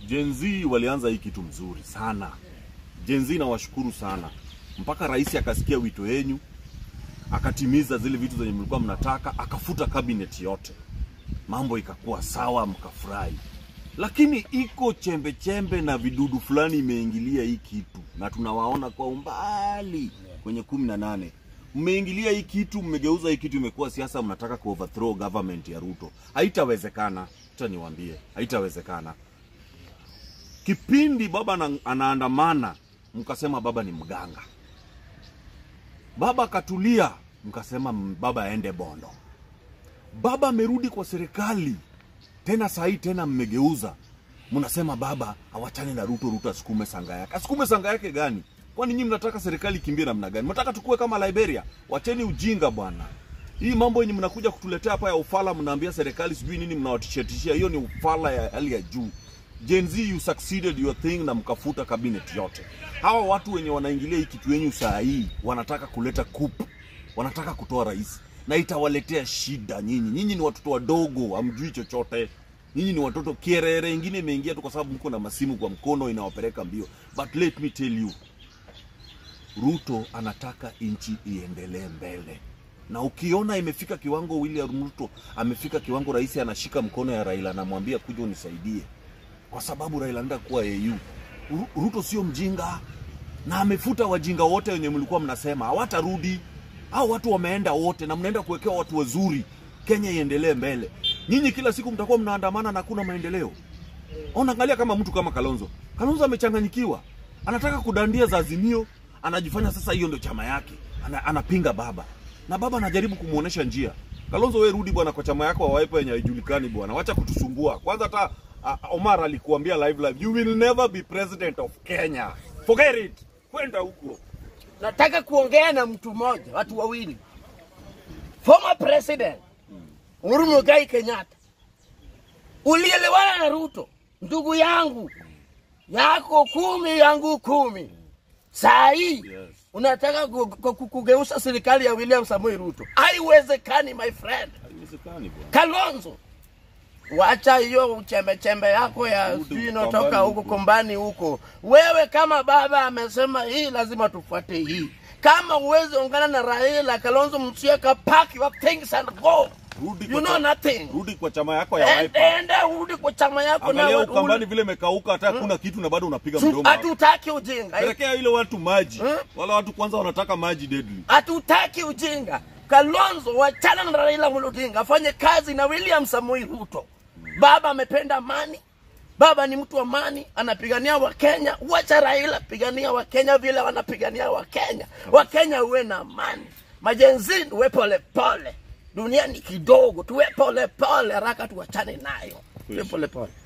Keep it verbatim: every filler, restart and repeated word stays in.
Gen Z walianza hii kitu mzuri sana. Gen Z na washukuru sana. Mpaka rais akasikia wito yenu, akatimiza zile vitu zenye mlikuwa mnataka, akafuta cabinet yote. Mambo ikakuwa sawa, mkafurahi. Lakini iko chembe chembe na vidudu fulani imeingilia hii kitu. Na tunawaona kwa umbali kwenye kumi na nane. Mmeingilia hii kitu, mmegeuza hii kitu imekuwa siasa, mnataka ku overthrow government ya Ruto. Haitawezekana, acha niwaambie, haitawezekana. Kipindi baba na, anaandamana, mkasema baba ni mganga. Baba katulia, mkasema baba aende Bondo. Baba amerudi kwa serikali. Tena sahi tena mmegeuza. Mnasema baba awachane na Ruto, Ruto asukume sanga yake. Asukume sanga yake gani? Kwani nyinyi mnataka serikali kimbie namna gani? Mnataka tukue kama Liberia? Wacheni ujinga bwana. Hii mambo yenye mnakuja kutuletea hapa ya ufala, mnaambia serikali sijui nini, mnawatishetishia. Hiyo ni ufala ya hali ya juu. Gen Z, you succeeded your thing na mkafuta cabinet yote. Hawa watu wenye wanaingilia hii kitu yenyu saa hii wanataka kuleta coup. Wanataka kutoa rais na itawaletea shida nyinyi. Nyinyi ni watoto wadogo, hamjui chochote. Nyinyi ni watoto kierere, ingine imeingia tu kwa sababu mko na masimu kwa mkono inawapeleka mbio. But let me tell you, Ruto anataka inchi iendelee mbele. Na ukiona imefika kiwango William Ruto amefika kiwango rais anashika mkono ya Raila na mwambia kuja unisaidie. Kwa sababu Raila ndio kuwa A U. Ruto sio mjinga na amefuta wajinga wote wenye mlikuwa mnasema hawatarudi. Hao watu wameenda wote na mnaenda kuwekea watu wazuri. Kenya iendelee mbele. Nyinyi kila siku mtakuwa mnaandamana na kuna maendeleo. Ona, angalia kama mtu kama Kalonzo. Kalonzo amechanganyikiwa. Anataka kudandia za Azimio, anajifanya sasa hiyo ndio chama yake. Ana, anapinga baba. Na baba anajaribu kumuonesha njia. Kalonzo, wewe rudi bwana kwa chama yako wa Wiper yenye haijulikani bwana. Wacha kutusumbua. Kwanza hata uh, Omar alikuambia live live, you will never be president of Kenya. Forget it. Kwenda huko. Nataka kuongea na mtu mmoja, watu wawili. Former president Uhuru Muigai Kenyatta. Ulielewana na Ruto, ndugu yangu. Yako kumi, yangu kumi. Saa hii yes. Unataka kugeuza serikali ya William Samoei Ruto. Haiwezekani my friend. Haiwezekani bwana. Kalonzo, wacha hiyo chembe chembe yako ya sino toka huko kombani huko. Wewe kama baba amesema hii lazima tufuate hii. Kama uweze ungana na Raila, Kalonzo, msieka pack your things and go. Rudi you know nothing. Rudi kwa chama yako ya Wiper. Enda rudi kwa chama yako na wewe. Ukambani vile mekauka hata hakuna hmm? kitu na bado unapiga mdomo. Hatutaki ujinga. Pelekea ile watu maji. Hmm? Wala watu kwanza wanataka maji deadly. Hatutaki ujinga. Kalonzo wachana na Raila Odinga, afanye kazi na William Samoei Ruto. Baba amependa amani. Baba ni mtu wa amani, anapigania wa Kenya. Wacha Raila pigania wa Kenya vile wanapigania wa Kenya. Wa Kenya uwe na amani. Majenzi uwe pole pole. Dunia ni kidogo, tuwe pole pole, haraka tuachane nayo. Tuwe pole pole.